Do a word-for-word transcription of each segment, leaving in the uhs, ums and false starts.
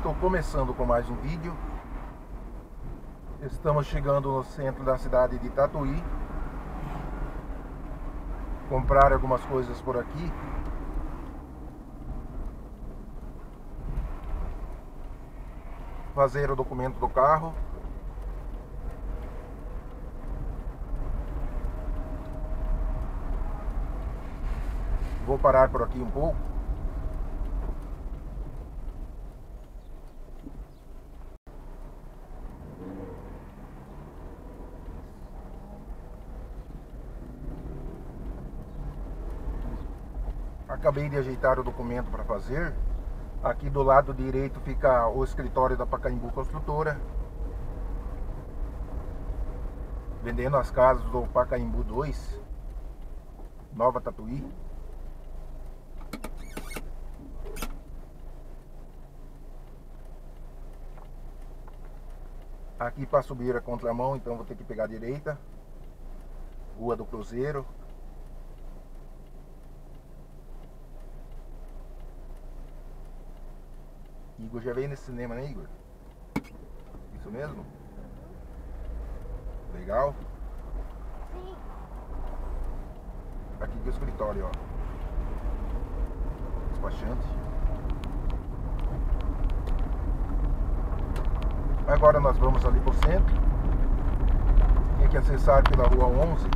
Estou começando com mais um vídeo. Estamos chegando no centro da cidade de Tatuí. Comprar algumas coisas por aqui. Fazer o documento do carro. Vou parar por aqui um pouco. Acabei de ajeitar o documento para fazer. Aqui do lado direito fica o escritório da Pacaembu Construtora, vendendo as casas do Pacaembu dois, Nova Tatuí. Aqui para subir a contramão, então vou ter que pegar a direita. Rua do Cruzeiro. Igor já veio nesse cinema, né, Igor? Isso mesmo? Legal? Sim. Aqui que é o escritório, ó. Despachante. Agora nós vamos ali pro centro. Tem que acessar pela rua onze.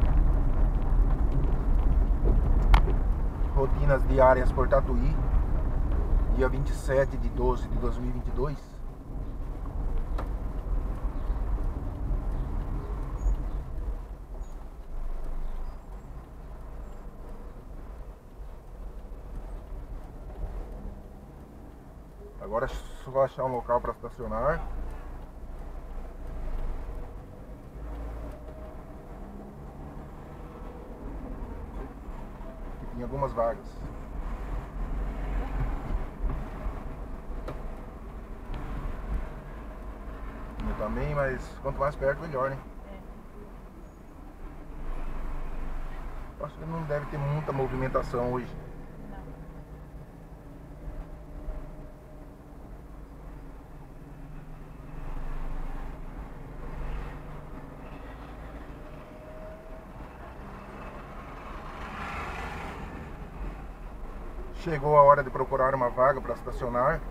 Rotinas diárias por Tatuí. Dia vinte e sete de doze de dois mil e vinte e dois. Agora é só achar um local para estacionar. Aqui tem algumas vagas. Também, mas quanto mais perto melhor, né? É. Acho que não deve ter muita movimentação hoje. Não. Chegou a hora de procurar uma vaga para estacionar.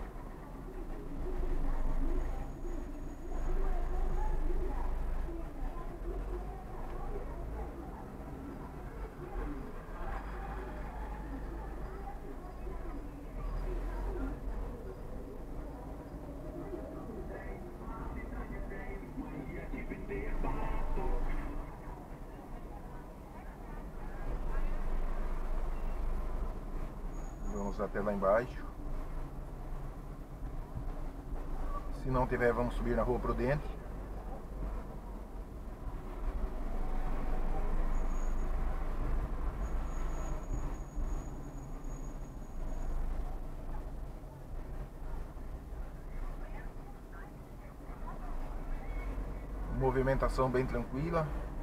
Vamos até lá embaixo. Se não tiver, vamos subir na Rua Prudente. Movimentação bem tranquila.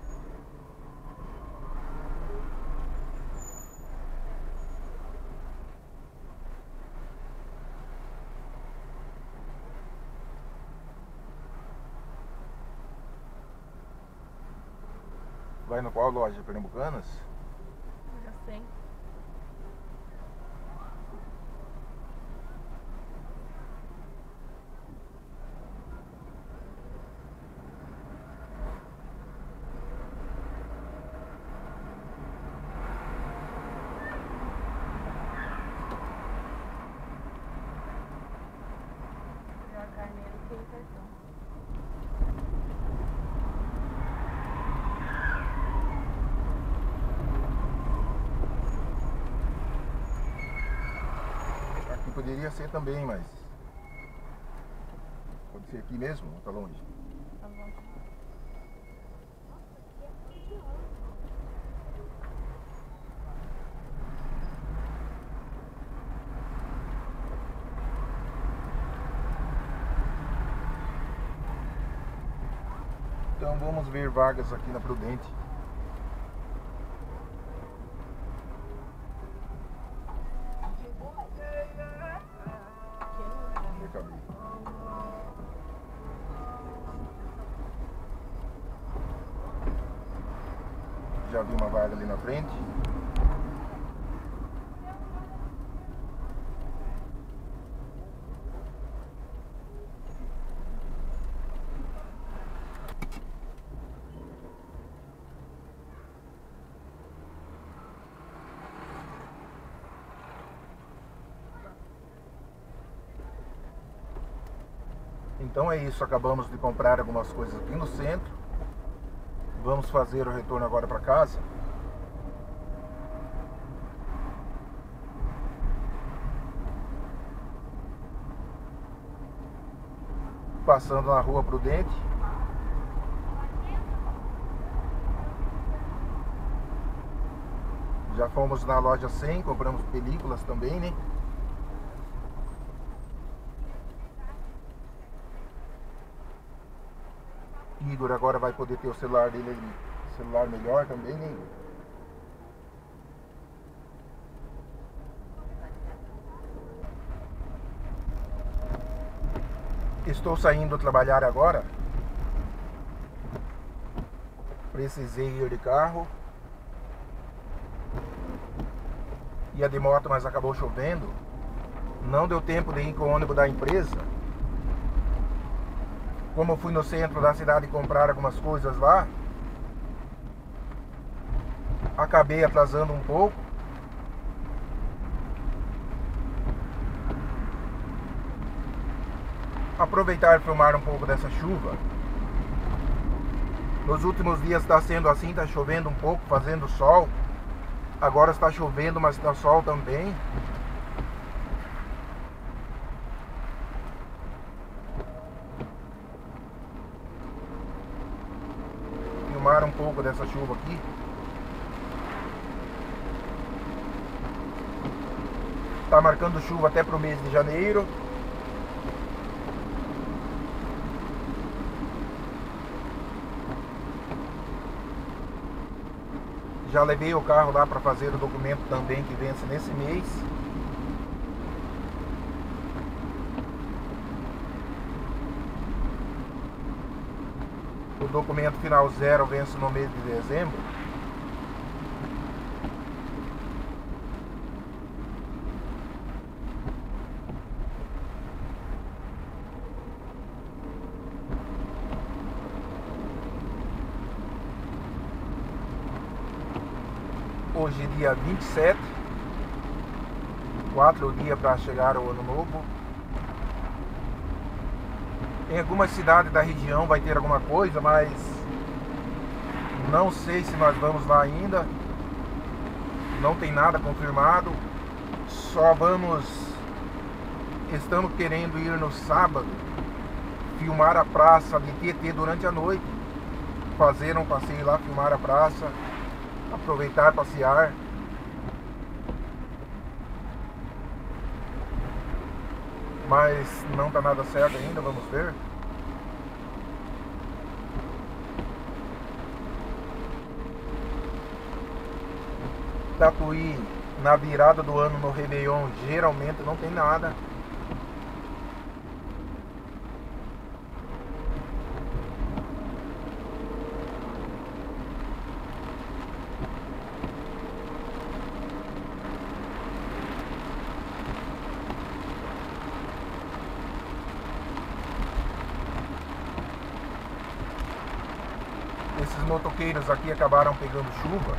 Vai no qual loja? Pernambucanas? Já sei. Melhor carneiro que o cartão. Poderia ser também, mas pode ser aqui mesmo ou tá longe? Tá bom. Então vamos ver vagas aqui na Prudente. Acabei. já vi uma vaga ali na frente. Então é isso, acabamos de comprar algumas coisas aqui no centro. Vamos fazer o retorno agora para casa. Passando na Rua Prudente. Já fomos na loja cem, compramos películas também, né? Igor agora vai poder ter o celular dele, celular melhor também, né, Igor? Estou saindo trabalhar agora. Precisei ir de carro. Ia de moto, mas acabou chovendo. Não deu tempo de ir com o ônibus da empresa. Como eu fui no centro da cidade comprar algumas coisas lá, acabei atrasando um pouco. Aproveitar e filmar um pouco dessa chuva. Nos últimos dias está sendo assim, está chovendo um pouco, fazendo sol. Agora está chovendo, mas está sol também. Filmar um pouco dessa chuva aqui. Está marcando chuva até para o mês de janeiro. Já levei o carro lá para fazer o documento também, que vence nesse mês. O documento final zero vence no mês de dezembro. Hoje dia vinte e sete, quatro dias para chegar o ano novo. Em algumas cidades da região vai ter alguma coisa, mas não sei se nós vamos lá ainda. Não tem nada confirmado. Só vamos... Estamos querendo ir no sábado, filmar a praça de Tietê durante a noite. Fazer um passeio lá, filmar a praça. Aproveitar, passear. Mas não tá nada certo ainda, vamos ver. Tatuí, na virada do ano no Réveillon, geralmente não tem nada. Esses motoqueiros aqui acabaram pegando chuva.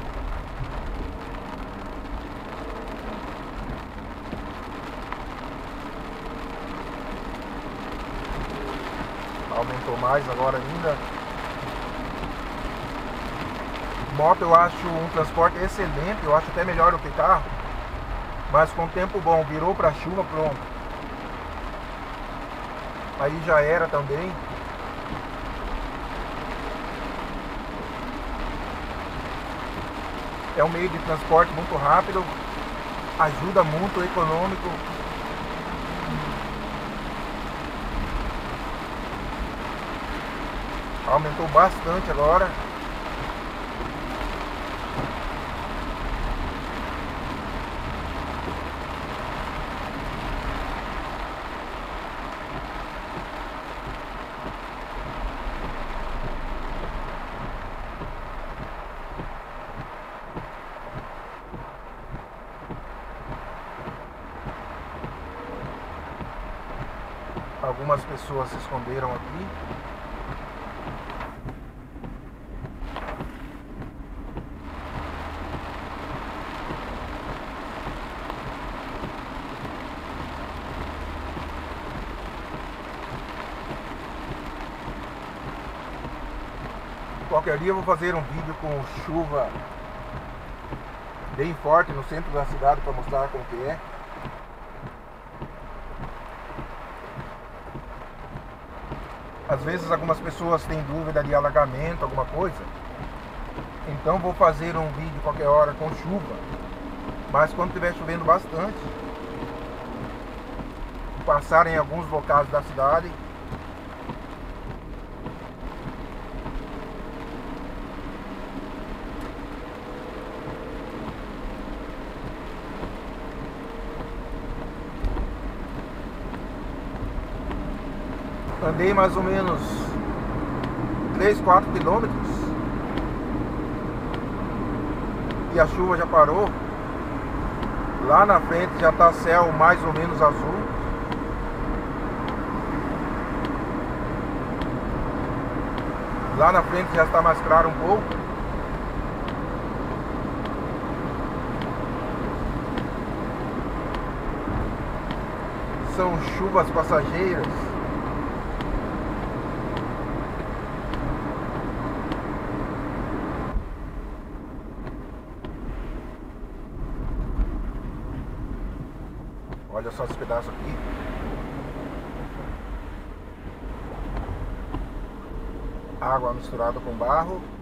Aumentou mais agora ainda. Moto eu acho um transporte excelente, eu acho até melhor do que carro. Mas com tempo bom, virou para chuva, pronto. Aí já era também. É um meio de transporte muito rápido, ajuda muito, econômico. Aumentou bastante agora. Algumas pessoas se esconderam aqui. Qualquer dia eu vou fazer um vídeo com chuva bem forte no centro da cidade para mostrar como que é. Às vezes algumas pessoas têm dúvida de alagamento, alguma coisa. Então vou fazer um vídeo qualquer hora com chuva. Mas quando estiver chovendo bastante, passar em alguns locais da cidade. Andei mais ou menos três, quatro quilômetros e a chuva já parou. Lá na frente já está céu mais ou menos azul. Lá na frente já está mais claro um pouco. São chuvas passageiras. Olha só esse pedaço aqui. Água misturada com barro.